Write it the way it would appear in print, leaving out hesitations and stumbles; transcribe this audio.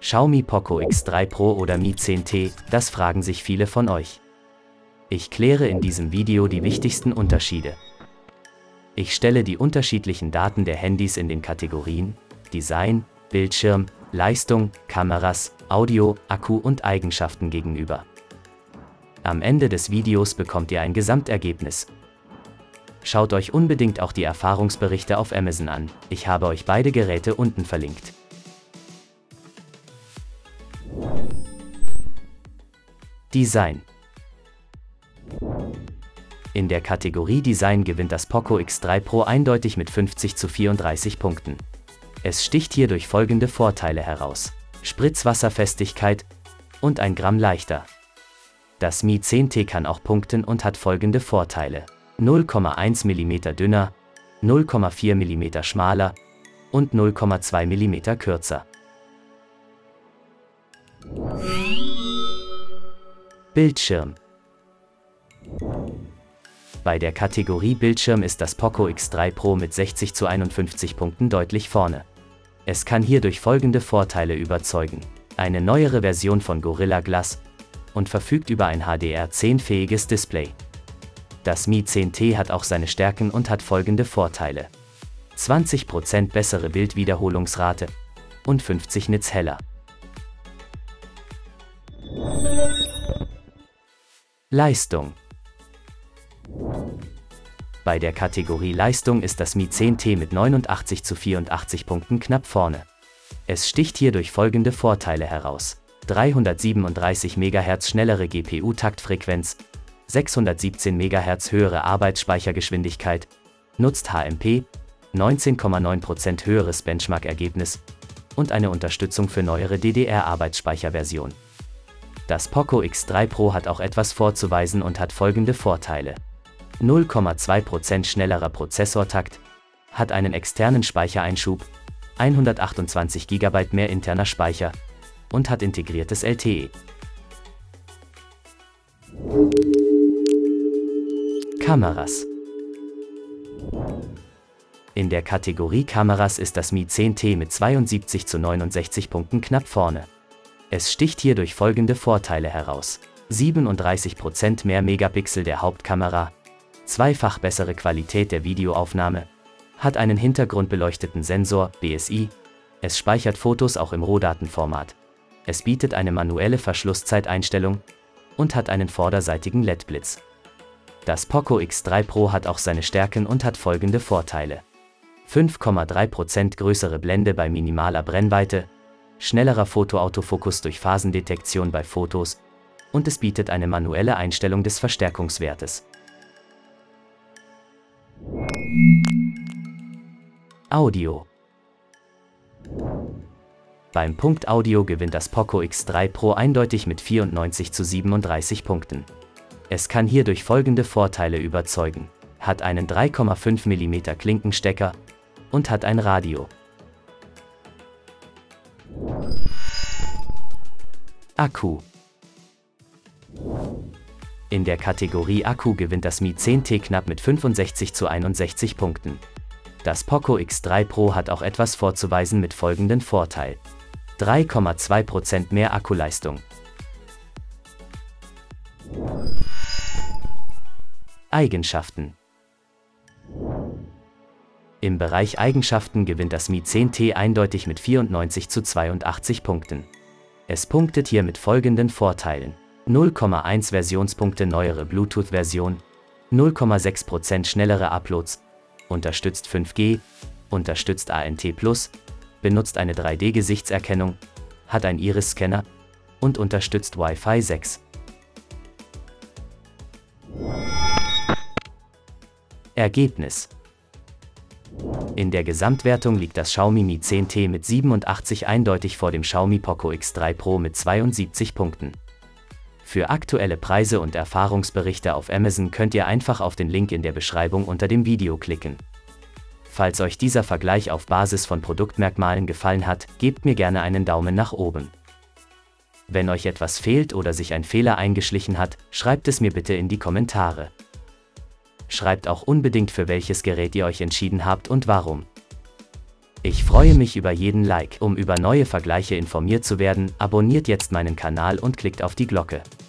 Xiaomi Poco X3 Pro oder Mi 10T, das fragen sich viele von euch. Ich kläre in diesem Video die wichtigsten Unterschiede. Ich stelle die unterschiedlichen Daten der Handys in den Kategorien Design, Bildschirm, Leistung, Kameras, Audio, Akku und Eigenschaften gegenüber. Am Ende des Videos bekommt ihr ein Gesamtergebnis. Schaut euch unbedingt auch die Erfahrungsberichte auf Amazon an, ich habe euch beide Geräte unten verlinkt. Design. In der Kategorie Design gewinnt das Poco X3 Pro eindeutig mit 50:34 Punkten. Es sticht hier durch folgende Vorteile heraus: Spritzwasserfestigkeit und 1 Gramm leichter. Das Mi 10T kann auch punkten und hat folgende Vorteile: 0,1 mm dünner, 0,4 mm schmaler und 0,2 mm kürzer. Bildschirm. Bei der Kategorie Bildschirm ist das Poco X3 Pro mit 60:51 Punkten deutlich vorne. Es kann hier durch folgende Vorteile überzeugen: eine neuere Version von Gorilla Glass und verfügt über ein HDR10-fähiges Display. Das Mi 10T hat auch seine Stärken und hat folgende Vorteile: 20% bessere Bildwiederholungsrate und 50 Nits heller. Leistung. Bei der Kategorie Leistung ist das Mi 10T mit 89:84 Punkten knapp vorne. Es sticht hier durch folgende Vorteile heraus: 337 MHz schnellere GPU-Taktfrequenz, 617 MHz höhere Arbeitsspeichergeschwindigkeit, nutzt HMP, 19,9% höheres Benchmark-Ergebnis und eine Unterstützung für neuere DDR-Arbeitsspeicherversion. Das Poco X3 Pro hat auch etwas vorzuweisen und hat folgende Vorteile: 0,2% schnellerer Prozessortakt, hat einen externen Speichereinschub, 128 GB mehr interner Speicher und hat integriertes LTE. Kameras. In der Kategorie Kameras ist das Mi 10T mit 72:69 Punkten knapp vorne. Es sticht hier durch folgende Vorteile heraus: 37% mehr Megapixel der Hauptkamera, zweifach bessere Qualität der Videoaufnahme, hat einen hintergrundbeleuchteten Sensor, BSI, es speichert Fotos auch im Rohdatenformat, es bietet eine manuelle Verschlusszeiteinstellung und hat einen vorderseitigen LED-Blitz. Das Poco X3 Pro hat auch seine Stärken und hat folgende Vorteile: 5,3% größere Blende bei minimaler Brennweite, schnellerer Fotoautofokus durch Phasendetektion bei Fotos und es bietet eine manuelle Einstellung des Verstärkungswertes. Audio. Beim Punkt Audio gewinnt das Poco X3 Pro eindeutig mit 94:37 Punkten. Es kann hier durch folgende Vorteile überzeugen: hat einen 3,5 mm Klinkenstecker und hat ein Radio. Akku. In der Kategorie Akku gewinnt das Mi 10T knapp mit 65:61 Punkten. Das Poco X3 Pro hat auch etwas vorzuweisen mit folgenden Vorteil: 3,2% mehr Akkuleistung. Eigenschaften. Im Bereich Eigenschaften gewinnt das Mi 10T eindeutig mit 94:82 Punkten. Es punktet hier mit folgenden Vorteilen: 0,1 Versionspunkte neuere Bluetooth-Version, 0,6% schnellere Uploads, unterstützt 5G, unterstützt ANT+, benutzt eine 3D-Gesichtserkennung, hat ein Iris-Scanner und unterstützt Wi-Fi 6. Ergebnis. In der Gesamtwertung liegt das Xiaomi Mi 10T mit 87 eindeutig vor dem Xiaomi Poco X3 Pro mit 72 Punkten. Für aktuelle Preise und Erfahrungsberichte auf Amazon könnt ihr einfach auf den Link in der Beschreibung unter dem Video klicken. Falls euch dieser Vergleich auf Basis von Produktmerkmalen gefallen hat, gebt mir gerne einen Daumen nach oben. Wenn euch etwas fehlt oder sich ein Fehler eingeschlichen hat, schreibt es mir bitte in die Kommentare. Schreibt auch unbedingt, für welches Gerät ihr euch entschieden habt und warum. Ich freue mich über jeden Like. Um über neue Vergleiche informiert zu werden, abonniert jetzt meinen Kanal und klickt auf die Glocke.